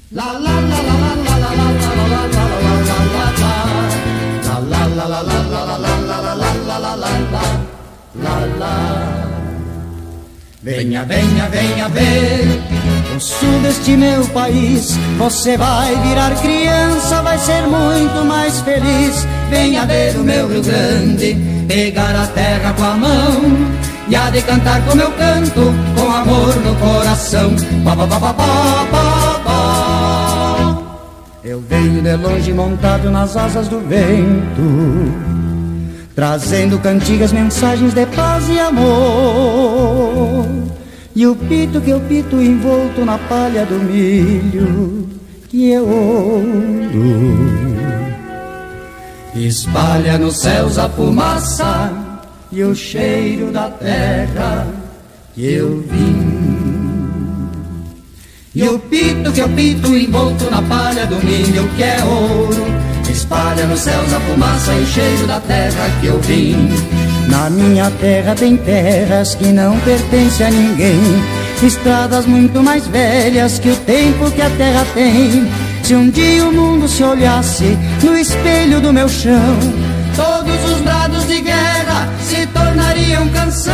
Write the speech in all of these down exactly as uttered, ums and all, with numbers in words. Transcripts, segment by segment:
Venha, venha, venha ver o sul deste meu país. Você vai virar criança, vai ser muito mais feliz. Venha ver o meu Rio Grande, pegar a terra com a mão e há de cantar como eu canto, com amor no coração. Pá, pá, pá, pá, pá, pá, pá. Eu venho de longe montado nas asas do vento, trazendo cantigas, mensagens de paz e amor. E o pito que eu pito envolto na palha do milho, que é ouro. Espalha nos céus a fumaça e o cheiro da terra que eu vim. E o pito que eu pito envolto na palha do milho, que é ouro. Espalha nos céus a fumaça e o cheiro da terra que eu vim. Na minha terra tem terras que não pertencem a ninguém, estradas muito mais velhas que o tempo que a terra tem. Se um dia o mundo se olhasse no espelho do meu chão, todos os brados de guerra se tornariam canção.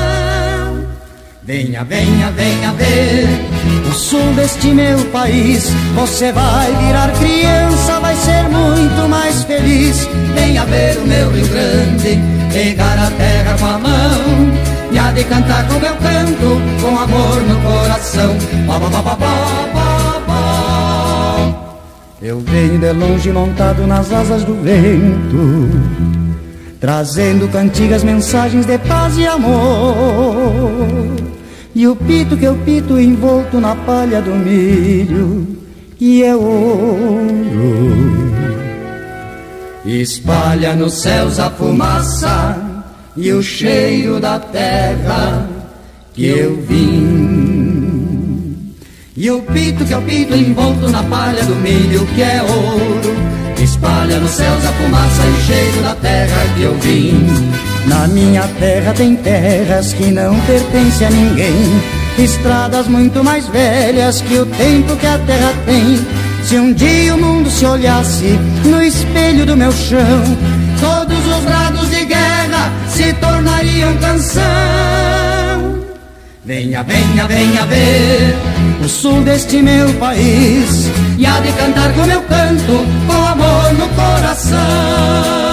Venha, venha, venha ver o sul deste meu país. Você vai virar criança, vai ser muito mais feliz. Venha ver o meu Rio Grande, pegar a terra com a mão e há de cantar como eu canto, com amor no coração. Pá, pá, pá, pá, pá, pá. Eu venho de longe montado nas asas do vento, trazendo cantigas, mensagens de paz e amor. E o pito que eu pito envolto na palha do milho, que é ouro. Espalha nos céus a fumaça e o cheiro da terra que eu vim. E o pito que eu pito envolto na palha do milho, que é ouro. Espalha nos céus a fumaça e o cheiro da terra que eu vim. Na minha terra tem terras que não pertencem a ninguém, estradas muito mais velhas que o tempo que a terra tem. Se um dia o mundo se olhasse no espelho do meu chão, todos os brados de guerra se tornariam canção. Venha, venha, venha ver o sul deste meu país e há de cantar como eu canto, com amor no coração.